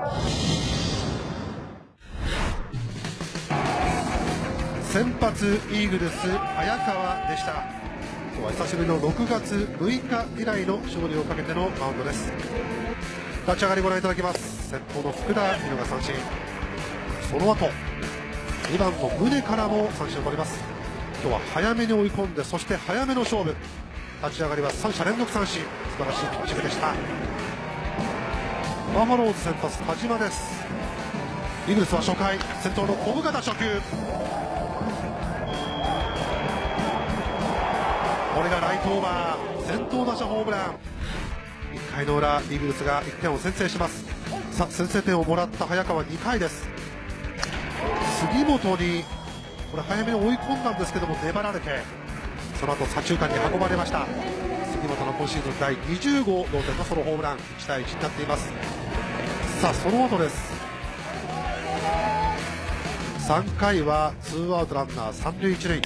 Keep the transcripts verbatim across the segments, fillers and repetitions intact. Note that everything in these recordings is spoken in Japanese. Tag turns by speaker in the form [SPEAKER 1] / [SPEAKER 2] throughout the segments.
[SPEAKER 1] 先発イーグルス早川でした。今日は久しぶりのろくがつむいか以来の勝利をかけてのマウンドです。立ち上がりご覧いただきます。先頭の福田、見逃三振。その後にばんの宗からも三振を取ります。今日は早めに追い込んで、そして早めの勝負。立ち上がりはさんしゃ連続三振、素晴らしいピッチングでした。バファローズ先発田島です。イーグルスは初回、先頭の小深田初球、これがライトオーバー、先頭打者ホームラン。いっかいの裏、イーグルスがいってんを先制します。さあ先制点をもらった早川、にかいです。杉本にこれ早めに追い込んだんですけども粘られて、その後左中間に運ばれました。杉本の今シーズンだいにじゅうごう同点のソロホームラン、いちたいいちになっています。さあその後です。さんかいはツーアウトランナーさんるいいちるい、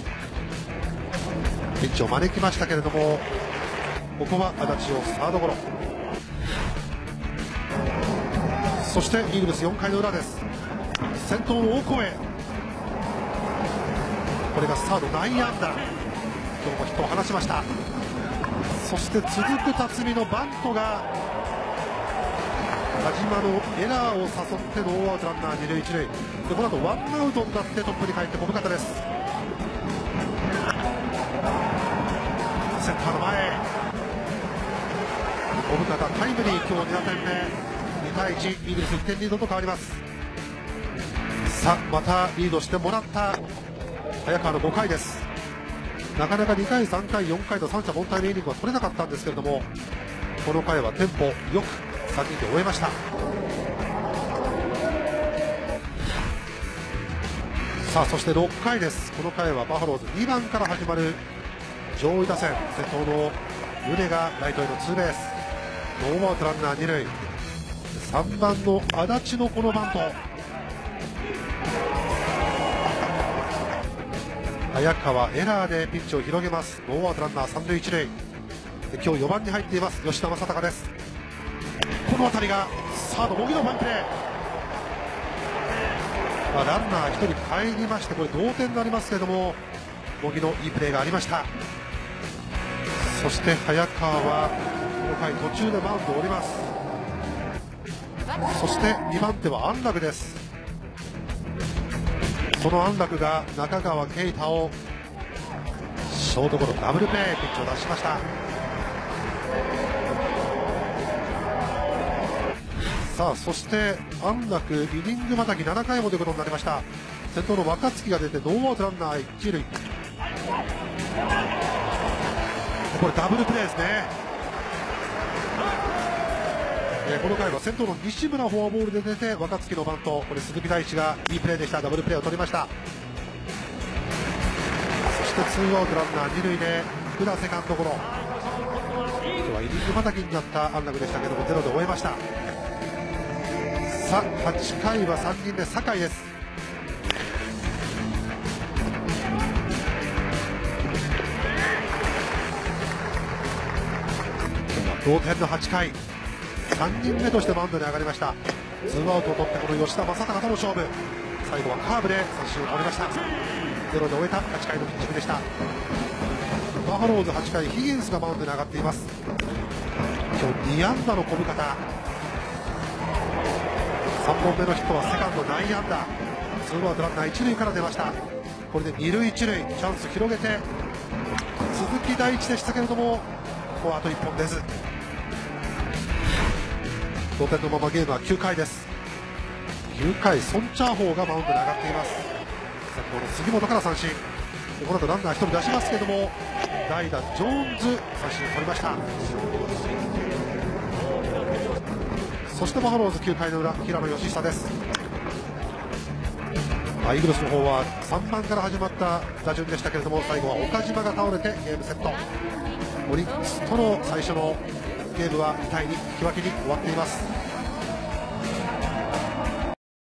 [SPEAKER 1] ピンチを招きましたけれども、ここは足立をサードゴロ。そしてイーグルスよんかいの裏です。先頭の大越、これがサード内野安打、今日もヒットを放ちました。そして続く辰巳のバントが田島のエラーを誘ってノーアウトランナーにるいいちるいで、この後ワンアウトになってトップに帰って小深田です。センターの前、小深田タイムリー、今日にだてんめ、にたいいち、イーグルスいってんリードと変わります。さあまたリードしてもらった早川のごかいです。なかなかにかいさんかいよんかいと三者凡退のイニングは取れなかったんですけれども、この回はテンポよくさんにんで終えました。さあそしてろっかいです。この回はバファローズにばんから始まる上位打線、先頭の宗がライトへのツーベース、ノーアウトランナーにるい、さんばんの足立のこのバント、早川エラーでピンチを広げます。ノーアウトランナーさんるいいちるい、今日よばんに入っています吉田正尚です。この当たりがサード茂木のファインプレー、まあ、ランナーひとり帰りまして、これ同点になりますけれども、茂木のいいプレーがありました。そして早川はこの回途中でマウンドを降ります。そしてにばん手は安楽です。その安楽が中川圭太をショートゴロダブルプレー、ピッチを出しました。さあそして安楽イニングまたぎななかいもということになりました。先頭の若月が出てノーアウトランナーいちるい、これダブルプレーですね。えー、この回は先頭の西村フォアボールで出て若月のバント、これ鈴木大地がいいプレーでした。ダブルプレーを取りました。そしてツーアウトランナーにるいで福田セカンドゴロ。今日はイニングまたぎになった安楽でしたけどもゼロで終えました。さあはちかいはさんにんめ酒井です。同点のはちかい、さんにんめとしてマウンドに上がりました。ツーアウトを取ってこの吉田正尚との勝負、最後はカーブで三振を取りました。ゼロで終えたはちかいのピッチングでした。バファローズはちかい、ヒギンスがマウンドに上がっています。今日にあんだの小深田、さんぼんめのヒットはセカンド内野安打、ツーアウトランナーいちるいから出ました。これでにるいいちるい、チャンス広げて鈴木大地でしたけれども、ここはあといっぽん出ず、同点のままゲームはきゅうかいです。きゅうかいソン・チャーホーがマウンドに上がっています。先ほど杉本から三振、この後ランナーひとり出しますけれども代打ジョーンズ三振を取りました。そしてバファローズきゅうかいの裏、平野佳久です。イーグルスの方はさんばんから始まった打順でしたけれども、最後は岡島が倒れてゲームセット。オリックスとの最初のゲームはにたいに引き分けに終わっています。